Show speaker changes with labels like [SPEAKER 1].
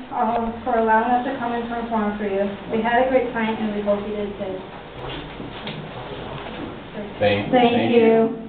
[SPEAKER 1] for allowing us to come and perform for you. We had a great time, and we hope you did too.
[SPEAKER 2] Thank
[SPEAKER 1] Thank you.